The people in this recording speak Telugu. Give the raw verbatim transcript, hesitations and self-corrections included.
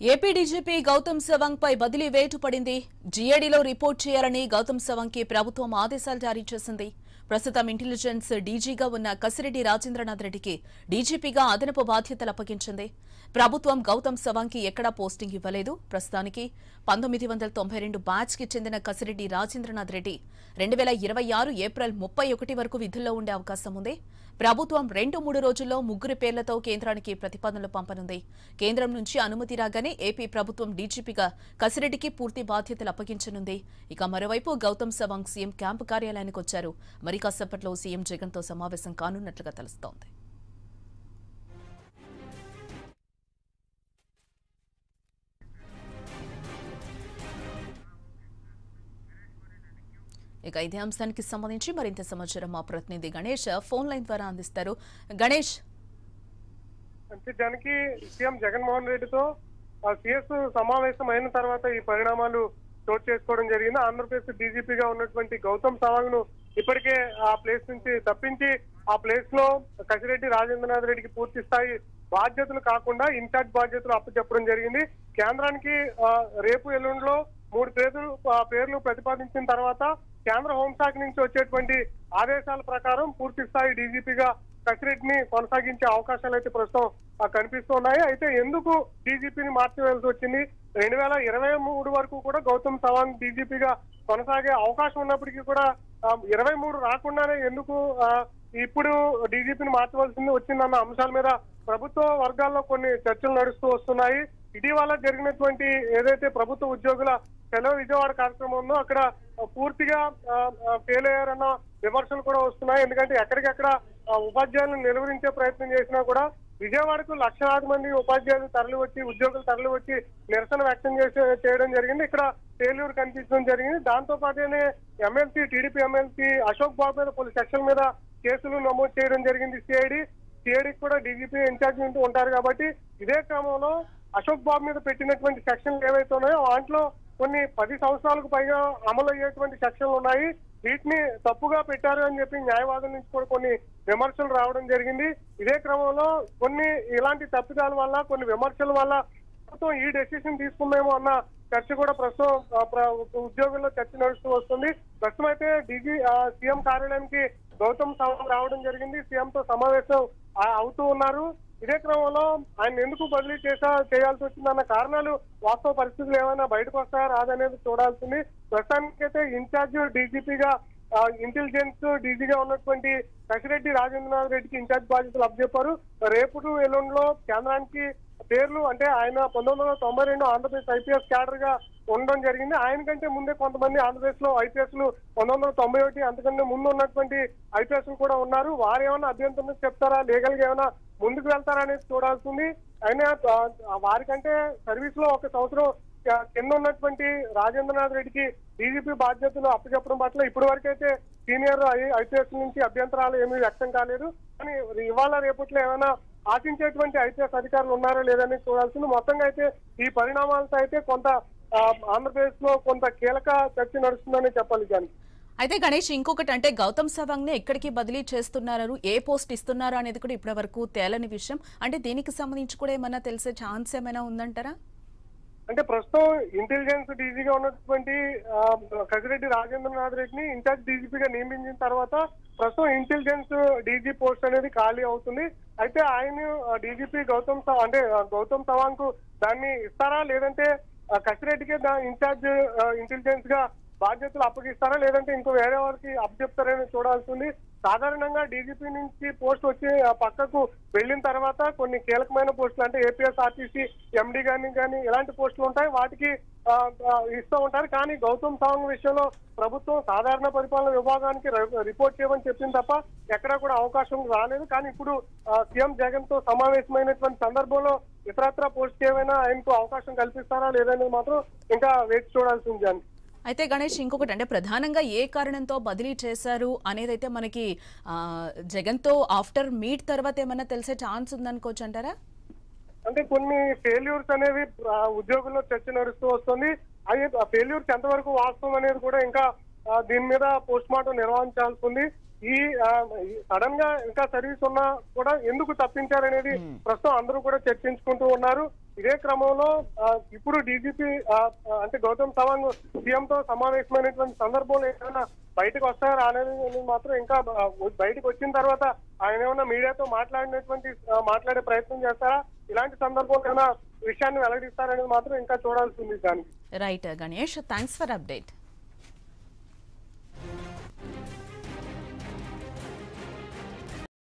ఏపీ డీజీపీ గౌతమ్ సవాంగ్ పై బదిలీ వేటు పడింది. జీఏడీలో రిపోర్ట్ చేయాలని గౌతమ్ సవాంగ్ కి ప్రభుత్వం ఆదేశాలు జారీ చేసింది. ప్రస్తుతం ఇంటెలిజెన్స్ డీజీగా ఉన్న కసిరెడ్డి రాజేంద్రనాథ్ రెడ్డికి డీజీపీగా అదనపు బాధ్యతలు అప్పగించింది. ప్రభుత్వం గౌతమ్ సవాంగ్ కి ఎక్కడా పోస్టింగ్ ఇవ్వలేదు. ప్రస్తుతానికి పంతొమ్మిది వందల తొంభై రెండు బ్యాచ్ కి చెందిన కసిరెడ్డి రాజేంద్రనాథ్ రెడ్డి రెండు వేల ఇరవై ఆరు ఏప్రిల్ ముప్పై ఒకటి వరకు విధుల్లో ఉండే అవకాశం ఉంది. ప్రభుత్వం రెండు మూడు రోజుల్లో ముగ్గురు పేర్లతో కేంద్రానికి ప్రతిపాదనలు పంపనుంది. కేంద్రం నుంచి అనుమతి రాగానే ఏపీ ప్రభుత్వం డీజీపీగా కసిరెడ్డికి పూర్తి బాధ్యతలు అప్పగించనుంది. ఇక మరోవైపు గౌతమ్ సవాంగ్ సీఎం క్యాంపు కార్యాలయానికి వచ్చారు. మరి కాసేపట్లో సీఎం జగన్తో సమావేశం కానున్నట్లుగా తెలుస్తోంది. ఇక ఇదే అంశానికి సంబంధించి మరింత సమాచారం మా ప్రతినిధి గణేష్ ఫోన్ లైన్ ద్వారా అందిస్తారు. గణేష్, అంటే దానికి సీఎం జగన్మోహన్ రెడ్డితో సీఎస్ సమావేశం అయిన తర్వాత ఈ పరిణామాలు చోటు చేసుకోవడం జరిగింది. ఆంధ్రప్రదేశ్ డీజీపీగా ఉన్నటువంటి గౌతమ్ సవాంగ్ ను ఇప్పటికే ఆ ప్లేస్ నుంచి తప్పించి ఆ ప్లేస్ లో కసిరెడ్డి రాజేంద్రనాథ్ రెడ్డికి పూర్తి స్థాయి బాధ్యతలు కాకుండా ఇన్ఛార్జ్ బాధ్యతలు అప్పచెప్పడం జరిగింది. కేంద్రానికి రేపు ఎల్లుండిలో మూడు పేర్లు పేర్లు ప్రతిపాదించిన తర్వాత కేంద్ర హోంశాఖ నుంచి వచ్చేటువంటి ఆదేశాల ప్రకారం పూర్తి స్థాయి డీజీపీగా కసిరెడ్డిని కొనసాగించే అవకాశాలు అయితే ప్రస్తుతం కనిపిస్తున్నాయి. అయితే ఎందుకు డీజీపీని మార్చివేయాల్సి వచ్చింది? రెండు వేల ఇరవై మూడు వరకు కూడా గౌతమ్ సవాంగ్ డీజీపీగా కొనసాగే అవకాశం ఉన్నప్పటికీ కూడా ఇరవై మూడు రాకుండానే ఎందుకు ఇప్పుడు డీజీపీని మార్చవలసింది వచ్చిందన్న అంశాల మీద ప్రభుత్వ వర్గాల్లో కొన్ని చర్చలు నడుస్తూ వస్తున్నాయి. ఇటీవల జరిగినటువంటి ఏదైతే ప్రభుత్వ ఉద్యోగుల సెలవు విజయవాడ కార్యక్రమం ఉందో అక్కడ పూర్తిగా ఫెయిల్ అయ్యారన్న విమర్శలు కూడా వస్తున్నాయి. ఎందుకంటే ఎక్కడికెక్కడ ఉపాధ్యాయులను నిలువరించే ప్రయత్నం చేసినా కూడా విజయవాడకు లక్షలాది మంది ఉపాధ్యాయులు తరలి వచ్చి ఉద్యోగులు తరలి వచ్చి నిరసన వ్యక్తం చేసే చేయడం జరిగింది. ఇక్కడ ఫెయిల్యూర్ కనిపించడం జరిగింది. దాంతో పాటునే MLC TDP MLC Ashok Babu మీద పలు సెక్షన్ల మీద కేసులు నమోదు చేయడం జరిగింది. సిఐడి సిఐడికి కూడా డీజీపీ ఇన్ఛార్జ్ ఉంటూ ఉంటారు కాబట్టి ఇదే క్రమంలో అశోక్ బాబు మీద పెట్టినటువంటి సెక్షన్లు ఏవైతే ఉన్నాయో వాటిలో కొన్ని పది సంవత్సరాలకు పైగా అమలు అయ్యేటువంటి సెక్షన్లు ఉన్నాయి. వీటిని తప్పుగా పెట్టారు అని చెప్పి న్యాయవాదుల నుంచి కూడా కొన్ని విమర్శలు రావడం జరిగింది. ఇదే క్రమంలో కొన్ని ఇలాంటి తప్పిదాల వల్ల కొన్ని విమర్శల వల్ల ప్రభుత్వం ఈ డెసిషన్ తీసుకుందేమో అన్న చర్చ కూడా ప్రస్తుతం ఉద్యోగుల్లో చర్చ నడుస్తూ వస్తుంది. ప్రస్తుతం అయితే డీజీ సీఎం కార్యాలయానికి గౌతమ్ సవాంగ్ రావడం జరిగింది. సీఎం తో సమావేశం అవుతూ ఉన్నారు. ఇదే క్రమంలో ఆయన ఎందుకు బదిలీ చేసా చేయాల్సి వచ్చిందన్న కారణాలు వాస్తవ పరిస్థితులు ఏమైనా బయటకు వస్తాయా రాదనేది చూడాల్సింది. ప్రస్తుతానికైతే ఇన్ఛార్జ్ డీజీపీగా ఇంటెలిజెన్స్ డీజీగా ఉన్నటువంటి కసిరెడ్డి రాజేంద్రనాథ్ రెడ్డికి ఇన్ఛార్జ్ బాధ్యతలు అప్పచెప్పారు. రేపు ఎల్లుండిలో కేంద్రానికి పేర్లు అంటే ఆయన పంతొమ్మిది వందల తొంభై రెండు ఆంధ్రప్రదేశ్ ఐపీఎస్ క్యాడర్ గా ఉండడం జరిగింది. ఆయన కంటే ముందే కొంతమంది ఆంధ్రప్రదేశ్ లో ఐపీఎస్ లు పంతొమ్మిది వందల తొంభై ఒకటి అంతకంటే ముందు ఉన్నటువంటి ఐపీఎస్ లు కూడా ఉన్నారు. వారు ఏమైనా అభ్యంతరం చెప్తారా, లీగల్ గా ఏమైనా ముందుకు వెళ్తారా అనేది చూడాల్సింది. అయినా వారికంటే సర్వీస్ లో ఒక సంవత్సరం కింద ఉన్నటువంటి రాజేంద్రనాథ్ రెడ్డికి డీజీపీ బాధ్యతలు అప్పచెప్పడం పట్ల ఇప్పటి వరకు అయితే సీనియర్ ఐపీఎస్ నుంచి అభ్యంతరాలు ఏమీ వ్యక్తం కాలేదు. కానీ ఇవాళ రేపట్లో ఏమైనా ఆశించేటువంటి ఐపీఎస్ అధికారులు ఉన్నారో లేదని చూడాల్సింది. మొత్తంగా అయితే ఈ పరిణామాలతో అయితే కొంత ఆంధ్రప్రదేశ్ లో కొంత కీలక చర్చ నడుస్తుందని చెప్పాలి. కానీ అయితే గణేష్, ఇంకొకటి అంటే గౌతమ్ సవాంగ్ ని ఎక్కడికి బదిలీ చేస్తున్నారు, ఏ పోస్ట్ ఇస్తున్నారు అనేది కూడా ఇప్పటి వరకు తేలని విషయం. అంటే దీనికి సంబంధించి కూడా ఏమైనా తెలిసే ఛాన్స్ ఏమైనా ఉందంటారా? అంటే ప్రస్తుతం ఇంటెలిజెన్స్ డీజీగా ఉన్నటువంటి కసిరెడ్డి రాజేంద్రనాథ్ రెడ్డిని ఇన్ఛార్జ్ డీజీపీగా నియమించిన తర్వాత ప్రస్తుతం ఇంటెలిజెన్స్ డీజీ పోస్ట్ అనేది ఖాళీ అవుతుంది. అయితే ఆయన డీజీపీ గౌతమ్ అంటే గౌతమ్ సవాంగ్ కు దాన్ని ఇస్తారా లేదంటే కసిరెడ్డికే ఇన్ఛార్జ్ ఇంటెలిజెన్స్ గా బాధ్యతలు అప్పగిస్తారా లేదంటే ఇంకో వేరే వారికి అప్పచెప్తారని చూడాల్సింది. సాధారణంగా డీజీపీ నుంచి పోస్ట్ వచ్చి పక్కకు వెళ్ళిన తర్వాత కొన్ని కీలకమైన పోస్టులు అంటే ఏపీఎస్ఆర్టీసీ ఎండీ గాని కానీ ఇలాంటి పోస్టులు ఉంటాయి, వాటికి ఇస్తూ ఉంటారు. కానీ గౌతమ్ సవాంగ్ విషయంలో ప్రభుత్వం సాధారణ పరిపాలన విభాగానికి రిపోర్ట్ చేయమని చెప్పింది తప్ప ఎక్కడా కూడా అవకాశం రాలేదు. కానీ ఇప్పుడు సీఎం జగన్ తో సమావేశమైనటువంటి సందర్భంలో ఇతరత్ర పోస్ట్ ఏమైనా ఆయనకు అవకాశం కల్పిస్తారా లేదనేది మాత్రం ఇంకా వేచి చూడాల్సింది. అని అయితే గణేష్, ఇంకొకటి అంటే ప్రధానంగా ఏ కారణంతో బదిలీ చేశారు అనేది అయితే మనకి జగన్ తో ఆఫ్టర్ మీట్ తర్వాత ఏమన్నా తెలిసే ఛాన్స్ ఉందనుకోవచ్చు అంటారా? అంటే కొన్ని ఫెయిల్యూర్స్ అనేవి ఉద్యోగుల్లో చర్చ నడుస్తూ వస్తుంది. అవి ఫెయిల్యూర్స్ ఎంతవరకు వాస్తవం అనేది కూడా ఇంకా దీని మీద పోస్ట్ మార్టం నిర్వహించాల్సి ఉంది. ఈ సడన్ గా ఇంకా సర్వీస్ ఉన్నా కూడా ఎందుకు తప్పించారనేది ప్రస్తుతం అందరూ కూడా చర్చించుకుంటూ ఉన్నారు. ఇదే క్రమంలో ఆ, ఇప్పుడు డీజీపీ అంటే గౌతమ్ సవాంగ్ సీఎం తో సమావేశమైనటువంటి సందర్భంలో ఏమైనా బయటకు వస్తారా అనేది మాత్రం ఇంకా ఆ, బయటకు వచ్చిన తర్వాత ఆయన ఏమైనా మీడియాతో మాట్లాడినటువంటి ఆ, మాట్లాడే ప్రయత్నం చేస్తారా, ఇలాంటి సందర్భంలో ఏమైనా విషయాన్ని వెల్లడిస్తారనేది మాత్రం ఇంకా చూడాల్సి ఉంది దానికి. Right Ganesh, thanks for update.